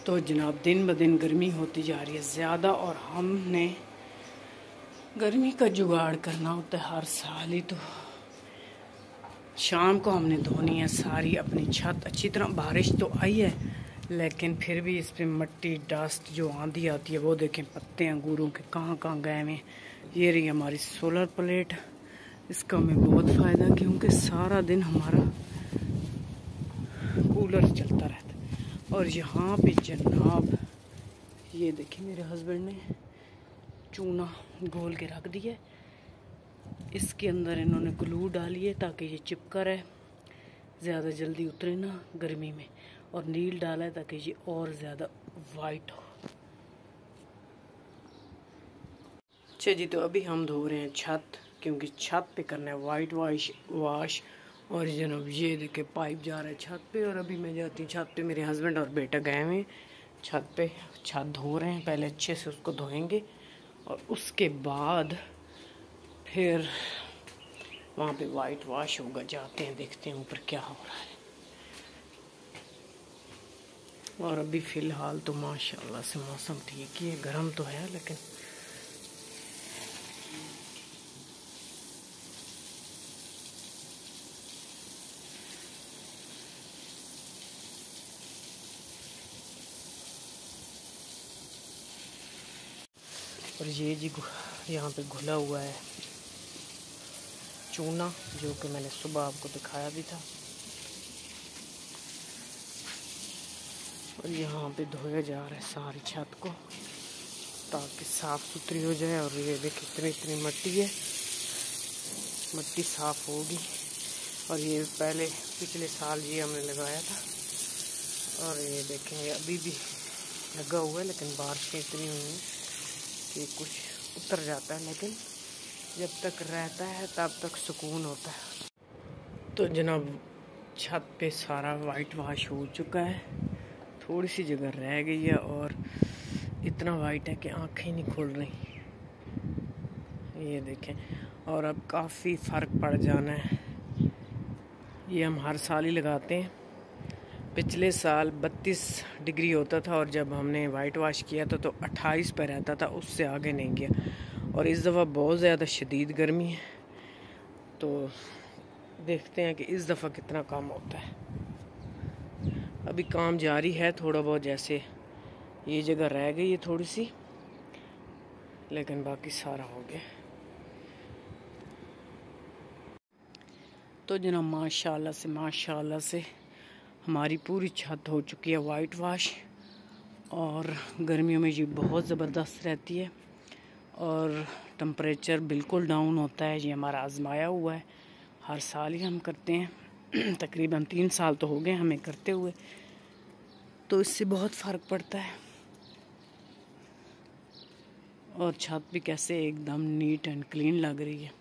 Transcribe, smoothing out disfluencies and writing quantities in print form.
तो जनाब दिन ब दिन गर्मी होती जा रही है ज़्यादा, और हमने गर्मी का जुगाड़ करना होता है हर साल ही। तो शाम को हमने धोनी है सारी अपनी छत अच्छी तरह। बारिश तो आई है लेकिन फिर भी इस पर मट्टी डस्ट जो आंधी आती है वो देखें, पत्ते अंगूरों के कहाँ कहाँ गए हुए। ये रही हमारी सोलर प्लेट, इसका हमें बहुत फ़ायदा क्योंकि सारा दिन हमारा कूलर चलता रहता है। और यहाँ पे जनाब ये देखिए मेरे हस्बैंड ने चूना घोल के रख दिया, इसके अंदर इन्होंने ग्लू डाली है ताकि ये चिपका रहे, ज़्यादा जल्दी उतरे ना गर्मी में, और नील डाला है ताकि ये और ज़्यादा वाइट हो। अच्छा जी, तो अभी हम धो रहे हैं छत, क्योंकि छत पे करना है वाइट वाश। और जनाब ये देखे पाइप जा रहा है छत पे, और अभी मैं जाती हूँ छत पे। मेरे हस्बैंड और बेटा गए हुए छत पे, छत धो रहे हैं। पहले अच्छे से उसको धोएंगे और उसके बाद फिर वहाँ पे वाइट वॉश होगा। जाते हैं देखते हैं ऊपर क्या हो रहा है। और अभी फ़िलहाल तो माशाल्लाह से मौसम ठीक ही है, गर्म तो है लेकिन और ये जी यहाँ पे घुला हुआ है चूना, जो कि मैंने सुबह आपको दिखाया भी था। और यहाँ पे धोया जा रहा है सारी छत को ताकि साफ़ सुथरी हो जाए। और ये देखिए इतनी मट्टी है, मट्टी साफ़ होगी। और ये पहले पिछले साल ये हमने लगाया था, और ये देखेंगे अभी भी लगा हुआ है, लेकिन बारिशें इतनी हुई हैं कि कुछ उतर जाता है, लेकिन जब तक रहता है तब तक सुकून होता है। तो जनाब छत पे सारा वाइट वॉश हो चुका है, थोड़ी सी जगह रह गई है, और इतना वाइट है कि आंखें नहीं खुल रही। ये देखें, और अब काफ़ी फ़र्क पड़ जाना है। ये हम हर साल ही लगाते हैं। पिछले साल 32 डिग्री होता था, और जब हमने वाइट वॉश किया था तो 28 पर रहता था, उससे आगे नहीं गया। और इस दफ़ा बहुत ज़्यादा शदीद गर्मी है, तो देखते हैं कि इस दफ़ा कितना काम होता है। अभी काम जारी है थोड़ा बहुत, जैसे ये जगह रह गई है थोड़ी सी, लेकिन बाकी सारा हो गया। तो जनाब माशाल्लाह से हमारी पूरी छत हो चुकी है वाइट वॉश। और गर्मियों में ये बहुत ज़बरदस्त रहती है, और टेम्परेचर बिल्कुल डाउन होता है। ये हमारा आजमाया हुआ है, हर साल ही हम करते हैं। तकरीबन 3 साल तो हो गए हमें करते हुए, तो इससे बहुत फ़र्क पड़ता है। और छत भी कैसे एकदम नीट एंड क्लीन लग रही है।